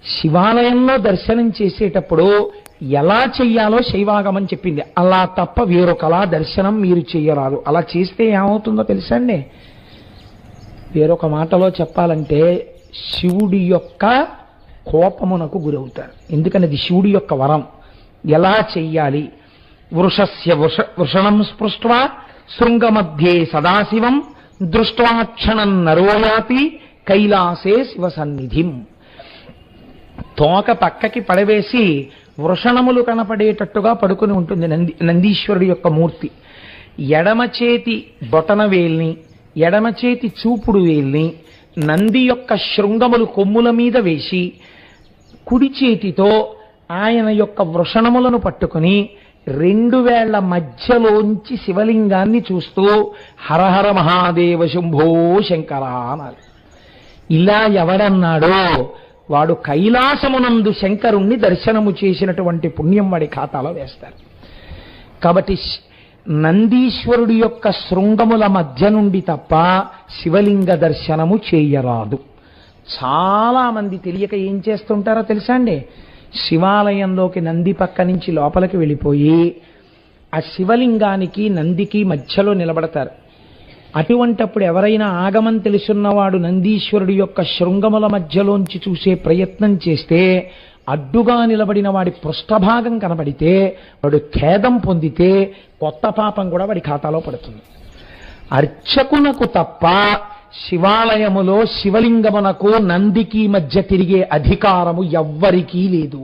శివాలయంలో దర్శనం చేసేటప్పుడు ఎలా చెయ్యాలో శైవాగమం చెప్పింది. అలా తప్ప వేరొకలా దర్శనం మీరు చెయ్యరాదు. అలా చేస్తే ఏమవుతుందో తెలుసా అండి? వేరొక మాటలో చెప్పాలంటే శివుడి యొక్క కోపమునకు గురవుతారు. ఎందుకని అది శివుడి యొక్క వరం. ఎలా చెయ్యాలి? వృషస్య వృషణం స్పృష్ట్వా శృంగమధ్యే సదాశివం దృష్ట్వాక్షణం నరోయాతి కైలాసే శివ సన్నిధిం. తోక పక్కకి పడవేసి వృషణములు కనపడేటట్టుగా పడుకుని ఉంటుంది నందీశ్వరుడి యొక్క మూర్తి. ఎడమ చేతి బొటన వేల్ని, ఎడమ చేతి చూపుడు వేల్ని నంది యొక్క శృంగములు కొమ్ముల మీద వేసి కుడి చేతితో ఆయన యొక్క వృషణములను పట్టుకుని 2 వేళ్ల మధ్యలోంచి శివలింగాన్ని చూస్తూ హరహర మహాదేవ శంభో శంకర అన్నారు. ఇలా ఎవడన్నాడో వాడు కైలాసమునందు శంకరుణ్ణి దర్శనము చేసినటువంటి పుణ్యం వాడి ఖాతాలో వేస్తారు. కాబట్టి నందీశ్వరుడి యొక్క శృంగముల మధ్య నుండి తప్ప శివలింగ దర్శనము చేయరాదు. చాలా మంది తెలియక ఏం చేస్తుంటారో తెలుసా అండి? శివాలయంలోకి నంది పక్క నుంచి లోపలికి వెళ్ళిపోయి ఆ శివలింగానికి నందికి మధ్యలో నిలబడతారు. అటువంటప్పుడు ఎవరైనా ఆగమం తెలుసున్నవాడు నందీశ్వరుడి యొక్క శృంగముల మధ్యలోంచి చూసే ప్రయత్నం చేస్తే అడ్డుగా నిలబడిన వాడి పృష్ఠభాగం కనబడితే వాడు ఖేదం పొందితే కొత్త పాపం కూడా వాడి ఖాతాలో పడుతుంది. అర్చకునకు తప్ప శివాలయములో శివలింగమునకు నందికి మధ్య తిరిగే అధికారము ఎవ్వరికీ లేదు.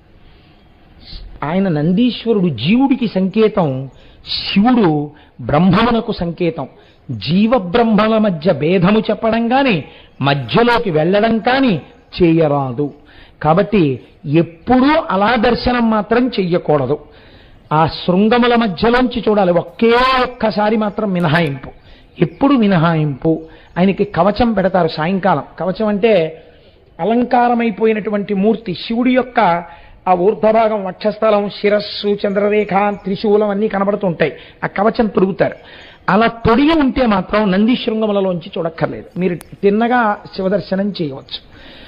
ఆయన నందీశ్వరుడు జీవుడికి సంకేతం, శివుడు బ్రహ్మమునకు సంకేతం. జీవబ్రహ్మల మధ్య భేదము చెప్పడం కానీ మధ్యలోకి వెళ్ళడం కానీ చేయరాదు. కాబట్టి ఎప్పుడూ అలా దర్శనం మాత్రం చెయ్యకూడదు. ఆ శృంగముల మధ్యలోంచి చూడాలి. ఒక్కసారి మాత్రం మినహాయింపు, ఎప్పుడు మినహాయింపు. ఆయనకి కవచం పెడతారు సాయంకాలం. కవచం అంటే అలంకారమైపోయినటువంటి మూర్తి. శివుడి యొక్క ఆ ఊర్ధ్వభాగం, వక్షస్థలం, శిరస్సు, చంద్రరేఖ, త్రిశూలం అన్నీ కనబడుతుంటాయి. ఆ కవచం తొడుగుతారు. అలా తొడిగి ఉంటే మాత్రం నంది శృంగములలోంచి చూడక్కర్లేదు. మీరు తిన్నగా శివదర్శనం చేయవచ్చు.